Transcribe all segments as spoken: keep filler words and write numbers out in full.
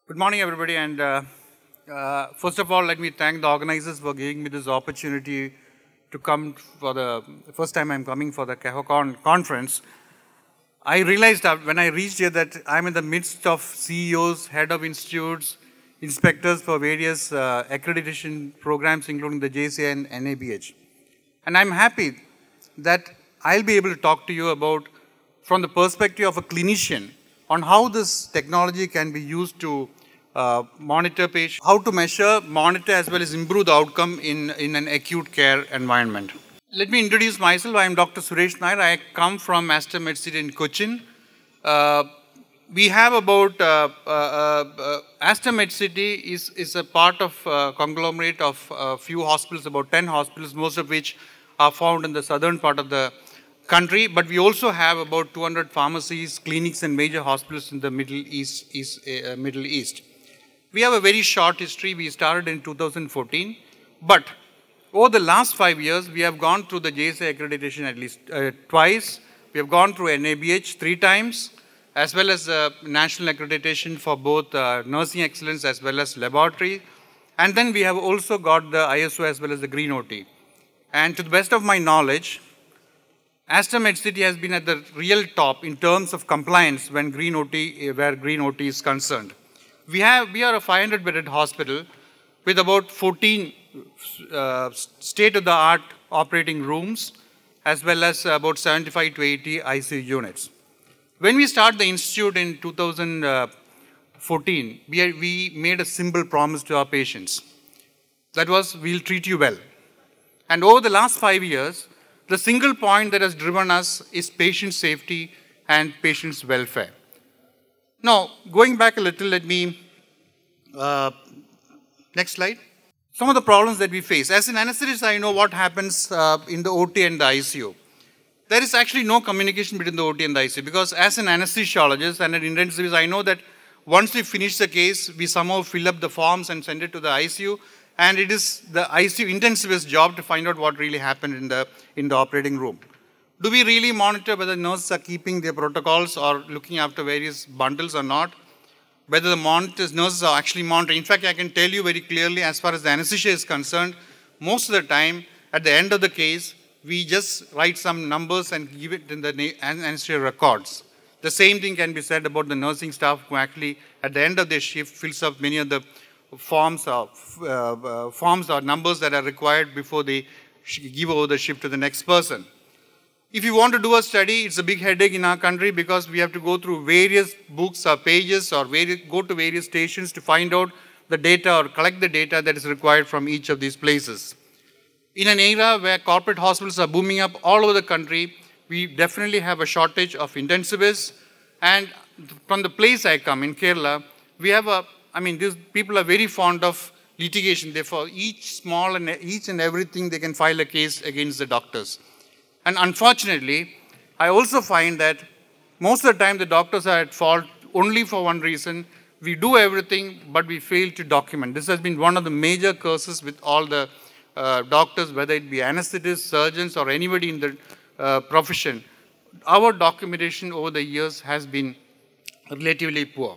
Good morning, everybody. And uh, uh, first of all, let me thank the organizers for giving me this opportunity to come for the first time I'm coming for the CAHOCON conference. I realized that when I reached here that I'm in the midst of C E Os, head of institutes, inspectors for various uh, accreditation programs, including the J C A and N A B H. And I'm happy that I'll be able to talk to you about, from the perspective of a clinician, on how this technology can be used to uh, monitor patients, how to measure, monitor, as well as improve the outcome in, in an acute care environment. Let me introduce myself. I am Doctor Suresh Nair. I come from Aster Medcity in Cochin. Uh, we have about, uh, uh, uh, Aster Medcity is, is a part of a conglomerate of a few hospitals, about ten hospitals, most of which are found in the southern part of the country, but we also have about two hundred pharmacies, clinics, and major hospitals in the Middle East. East uh, Middle East. We have a very short history. We started in two thousand fourteen, but over the last five years, we have gone through the J S A accreditation at least uh, twice. We have gone through N A B H three times, as well as uh, national accreditation for both uh, nursing excellence as well as laboratory. And then we have also got the I S O as well as the Green O T. And to the best of my knowledge, Aster Medcity has been at the real top in terms of compliance when Green O T, where Green O T is concerned. We have, we are a five hundred bedded hospital with about fourteen uh, state-of-the-art operating rooms, as well as about seventy-five to eighty I C U units. When we started the institute in two thousand fourteen, we, we made a simple promise to our patients. That was, we'll treat you well. And over the last five years, the single point that has driven us is patient safety and patient's welfare. Now, going back a little, let me, uh, next slide. Some of the problems that we face. As an anesthetist, I know what happens uh, in the O T and the I C U. There is actually no communication between the O T and the I C U, because as an anesthesiologist and an intensivist, I know that once we finish the case, we somehow fill up the forms and send it to the I C U. And it is the I C U intensivist's job to find out what really happened in the, in the operating room. Do we really monitor whether nurses are keeping their protocols or looking after various bundles or not? Whether the monitors, nurses are actually monitoring. In fact, I can tell you very clearly, as far as the anesthesia is concerned, most of the time, at the end of the case, we just write some numbers and give it in the anesthesia records. The same thing can be said about the nursing staff, who actually, at the end of their shift, fills up many of the forms or, uh, uh, forms or numbers that are required before they give over the shift to the next person. If you want to do a study, it's a big headache in our country, because we have to go through various books or pages or various, go to various stations to find out the data or collect the data that is required from each of these places. In an era where corporate hospitals are booming up all over the country, we definitely have a shortage of intensivists. And from the place I come, in Kerala, we have a, I mean, these people are very fond of litigation. Therefore, each small and each and everything, they can file a case against the doctors. And unfortunately, I also find that most of the time the doctors are at fault only for one reason. We do everything, but we fail to document. This has been one of the major curses with all the uh, doctors, whether it be anesthetists, surgeons, or anybody in the uh, profession. Our documentation over the years has been relatively poor.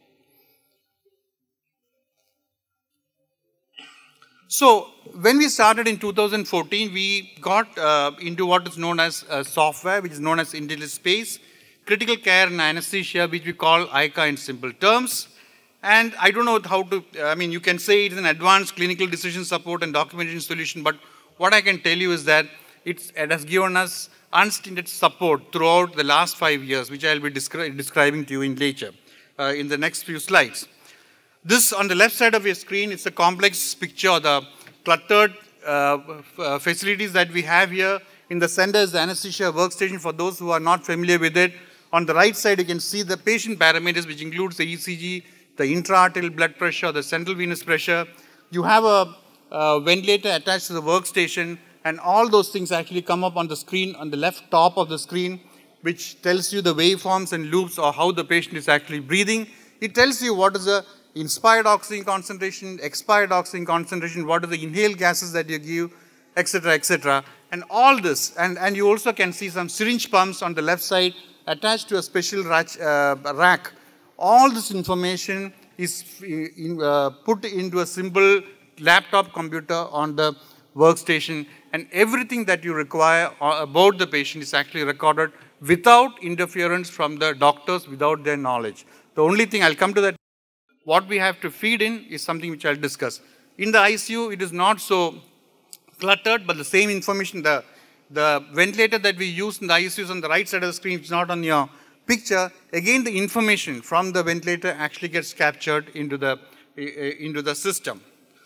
So, when we started in two thousand fourteen, we got uh, into what is known as uh, software, which is known as IntelliSpace, critical care and anesthesia, which we call I C A in simple terms. And I don't know how to, I mean, you can say it's an advanced clinical decision support and documentation solution, but what I can tell you is that it's, it has given us unstinted support throughout the last five years, which I'll be descri describing to you in later, uh, in the next few slides. This, on the left side of your screen, it's a complex picture of the cluttered uh, uh, facilities that we have here. In the center is the anesthesia workstation for those who are not familiar with it. On the right side, you can see the patient parameters, which includes the E C G, the intra-arterial blood pressure, the central venous pressure. You have a, a ventilator attached to the workstation, and all those things actually come up on the screen, on the left top of the screen, which tells you the waveforms and loops or how the patient is actually breathing. It tells you what is the inspired oxygen concentration, expired oxygen concentration, what are the inhaled gases that you give, et cetera, et cetera. And all this, and, and you also can see some syringe pumps on the left side attached to a special rack. Uh, rack. All this information is in, uh, put into a simple laptop computer on the workstation, and everything that you require about the patient is actually recorded without interference from the doctors, without their knowledge. The only thing, I'll come to that, what we have to feed in is something which I'll discuss. In the I C U, it is not so cluttered, but the same information, the, the ventilator that we use in the I C U is on the right side of the screen, it's not on your picture. Again, the information from the ventilator actually gets captured into the, into the system.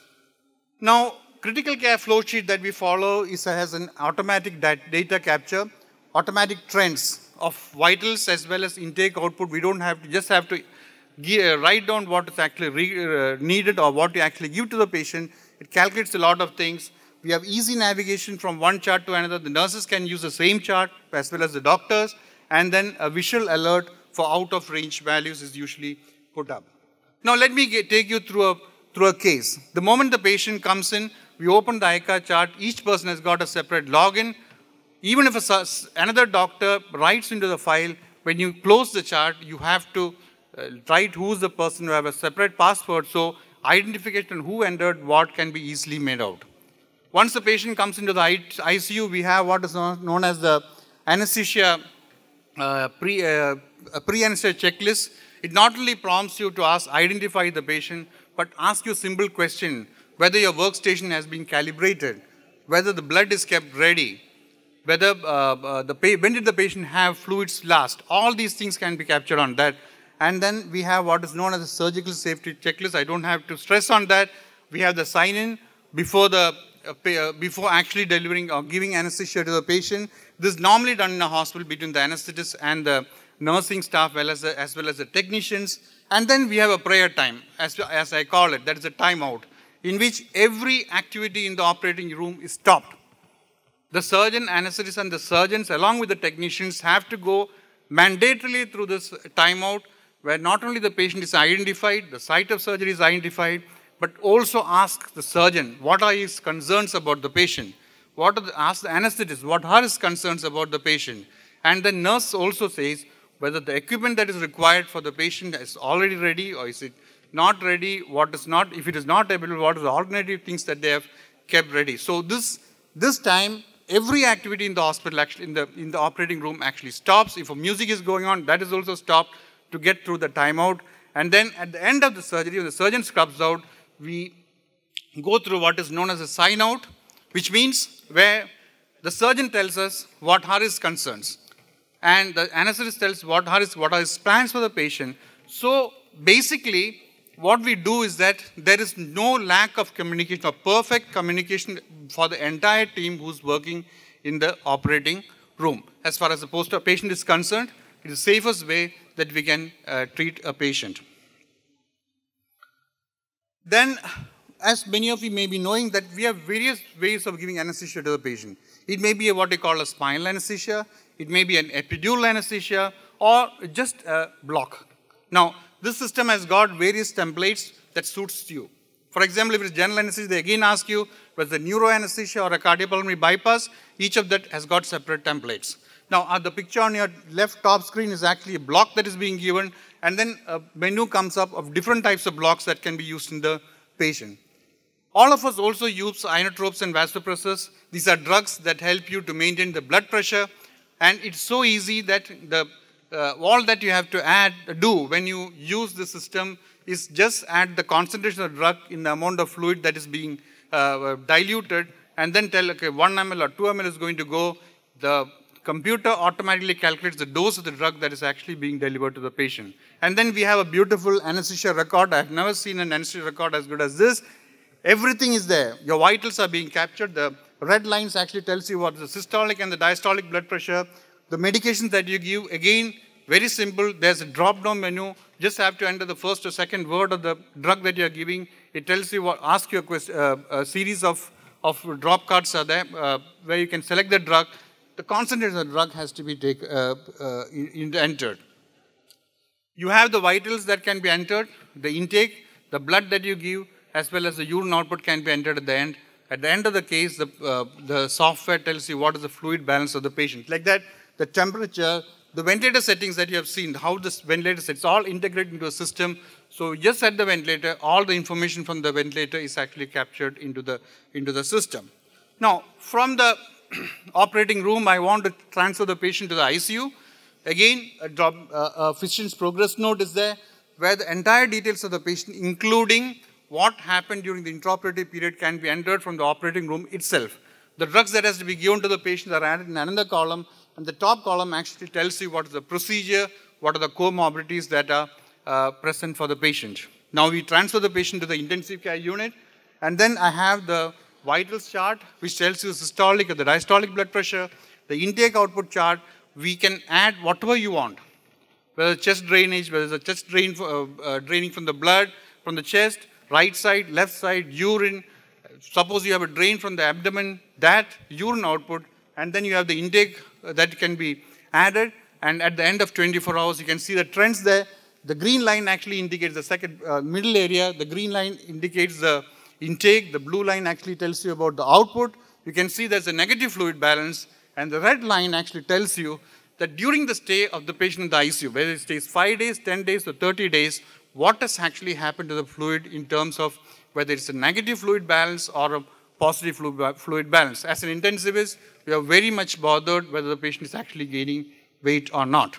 Now, critical care flow sheet that we follow is, has an automatic data capture, automatic trends of vitals as well as intake output. We don't have to, just have to give, write down what is actually re, uh, needed or what you actually give to the patient. It calculates a lot of things. We have easy navigation from one chart to another. The nurses can use the same chart as well as the doctors, and then a visual alert for out of range values is usually put up. Now let me get, take you through a, through a case. The moment the patient comes in, we open the I C A chart. Each person has got a separate login. Even if a, another doctor writes into the file, when you close the chart, you have to uh, write who's the person who have a separate password, so identification who entered what can be easily made out. Once the patient comes into the I C U, we have what is known as the anesthesia uh, pre, uh, pre-anesthesia checklist. It not only prompts you to ask, identify the patient, but ask you a simple question, whether your workstation has been calibrated, whether the blood is kept ready, whether uh, uh, the when did the patient have fluids last. All these things can be captured on that. And then we have what is known as a surgical safety checklist. I don't have to stress on that. We have the sign-in before the uh, pay, uh, before actually delivering or giving anesthesia to the patient. This is normally done in a hospital between the anesthetist and the nursing staff, well as, the, as well as the technicians. And then we have a prayer time, as, as I call it. That is a timeout, in which every activity in the operating room is stopped. The surgeon, anesthetist, and the surgeons, along with the technicians, have to go mandatorily through this timeout, where not only the patient is identified, the site of surgery is identified, but also ask the surgeon what are his concerns about the patient. What are the, ask the anesthetist what are his concerns about the patient. And the nurse also says whether the equipment that is required for the patient is already ready or is it not ready, what is not, if it is not available, what are the alternative things that they have kept ready. So this, this time, every activity in the hospital, actually in the, in the operating room actually stops. If a music is going on, that is also stopped to get through the timeout. And then at the end of the surgery, when the surgeon scrubs out, we go through what is known as a sign out, which means where the surgeon tells us what are his concerns. And the anesthetist tells what are his, what are his plans for the patient. So basically, what we do is that there is no lack of communication or perfect communication for the entire team who's working in the operating room. As far as the post patient is concerned, it is the safest way that we can uh, treat a patient. Then, as many of you may be knowing, that we have various ways of giving anesthesia to the patient. It may be a, what we call a spinal anesthesia, it may be an epidural anesthesia, or just a block. Now, this system has got various templates that suits you. For example, if it's general anesthesia, they again ask you whether it's a neuro anesthesia or a cardiopulmonary bypass. Each of that has got separate templates. Now, uh, the picture on your left top screen is actually a block that is being given, and then a menu comes up of different types of blocks that can be used in the patient. All of us also use inotropes and vasopressors. These are drugs that help you to maintain the blood pressure, and it's so easy that the uh, all that you have to add, do when you use the system is just add the concentration of drug in the amount of fluid that is being uh, diluted, and then tell, okay, one milliliter or two milliliters is going to go. The computer automatically calculates the dose of the drug that is actually being delivered to the patient. And then we have a beautiful anesthesia record. I've never seen an anesthesia record as good as this. Everything is there. Your vitals are being captured. The red lines actually tells you what is the systolic and the diastolic blood pressure. The medications that you give, again, very simple. There's a drop-down menu. Just have to enter the first or second word of the drug that you're giving. It tells you what, ask you a, question, uh, a series of, of drop cards are there uh, where you can select the drug. The concentration of the drug has to be take, uh, uh, in, entered. You have the vitals that can be entered, the intake, the blood that you give, as well as the urine output can be entered at the end. At the end of the case, the, uh, the software tells you what is the fluid balance of the patient. Like that, the temperature, the ventilator settings that you have seen, how this ventilator sets, all integrated into a system. So just at the ventilator, all the information from the ventilator is actually captured into the, into the system. Now, from the operating room, I want to transfer the patient to the I C U. Again, a, job, uh, a physician's progress note is there, where the entire details of the patient, including what happened during the intraoperative period, can be entered from the operating room itself. The drugs that has to be given to the patient are added in another column, and the top column actually tells you what is the procedure, what are the comorbidities that are uh, present for the patient. Now we transfer the patient to the intensive care unit, and then I have the vitals chart, which tells you the systolic or the diastolic blood pressure, the intake output chart. We can add whatever you want, whether chest drainage, whether it's a chest drain, uh, uh, draining from the blood, from the chest, right side, left side, urine. Suppose you have a drain from the abdomen, that urine output, and then you have the intake uh, that can be added, and at the end of twenty-four hours, you can see the trends there. The green line actually indicates the second uh, middle area. The green line indicates the intake. The blue line actually tells you about the output. You can see there's a negative fluid balance, and the red line actually tells you that during the stay of the patient in the I C U, whether it stays five days, ten days, or thirty days, what has actually happened to the fluid in terms of whether it's a negative fluid balance or a positive fluid balance. As an intensivist, we are very much bothered whether the patient is actually gaining weight or not.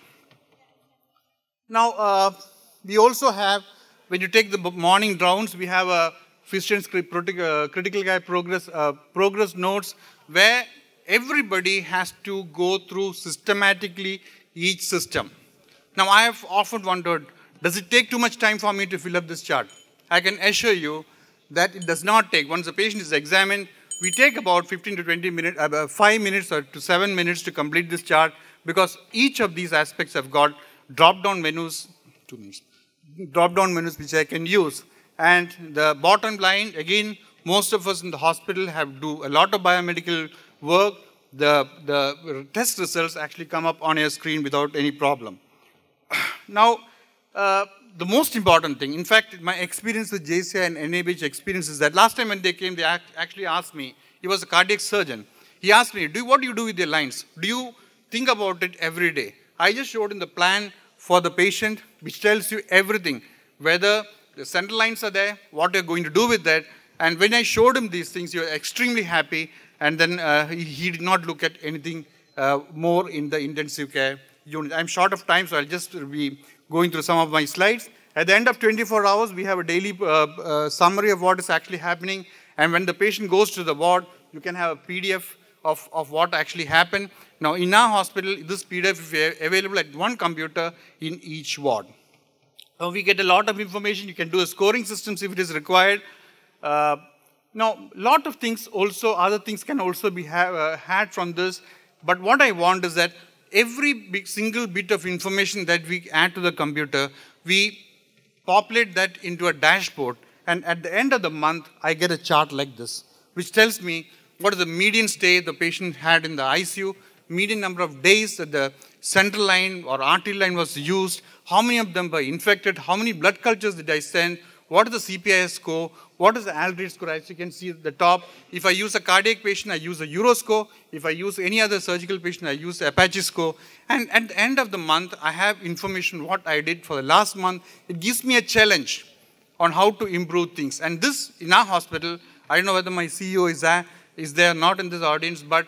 Now, uh, we also have, when you take the morning rounds, we have a physician's critical care progress, uh, progress notes, where everybody has to go through systematically each system. Now, I have often wondered, does it take too much time for me to fill up this chart? I can assure you that it does not take. Once the patient is examined, we take about fifteen to twenty minutes, uh, five minutes or to seven minutes to complete this chart, because each of these aspects have got drop-down menus, two minutes, drop-down menus which I can use. And the bottom line, again, most of us in the hospital have do a lot of biomedical work. The, the test results actually come up on your screen without any problem. Now, uh, the most important thing, in fact, my experience with J C I and N A B H experience is that last time when they came, they act, actually asked me, he was a cardiac surgeon. He asked me, do, what do you do with your lines? Do you think about it every day? I just showed him the plan for the patient, which tells you everything, whether the central lines are there, what you're going to do with that. And when I showed him these things, he was extremely happy. And then uh, he, he did not look at anything uh, more in the intensive care unit. I'm short of time, so I'll just be going through some of my slides. At the end of twenty-four hours, we have a daily uh, uh, summary of what is actually happening. And when the patient goes to the ward, you can have a P D F of, of what actually happened. Now, in our hospital, this P D F is available at one computer in each ward. Now, we get a lot of information. You can do a scoring systems if it is required. Uh, now, a lot of things also, other things can also be ha uh, had from this. But what I want is that every big single bit of information that we add to the computer, we populate that into a dashboard. And at the end of the month, I get a chart like this, which tells me what is the median stay the patient had in the I C U, median number of days that the central line or arterial line was used, how many of them were infected, how many blood cultures did I send, what is the C P I S score, what is the Aldrich score, as you can see at the top. If I use a cardiac patient, I use a Euro score. If I use any other surgical patient, I use the Apache score. And at the end of the month, I have information what I did for the last month. It gives me a challenge on how to improve things. And this, in our hospital, I don't know whether my C E O is there, is there not in this audience, but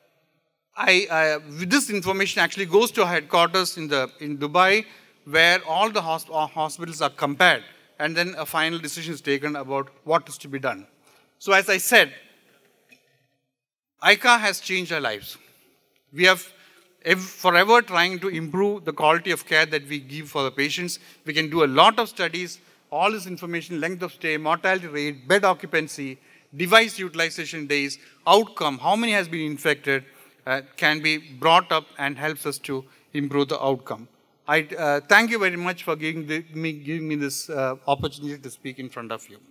I, I, this information actually goes to headquarters in, the, in Dubai, where all the hosp hospitals are compared, and then a final decision is taken about what is to be done. So as I said, I C A has changed our lives. We have forever trying to improve the quality of care that we give for the patients. We can do a lot of studies, all this information, length of stay, mortality rate, bed occupancy, device utilization days, outcome, how many has been infected, uh, can be brought up and helps us to improve the outcome. I uh, thank you very much for giving, the, me, giving me this uh, opportunity to speak in front of you.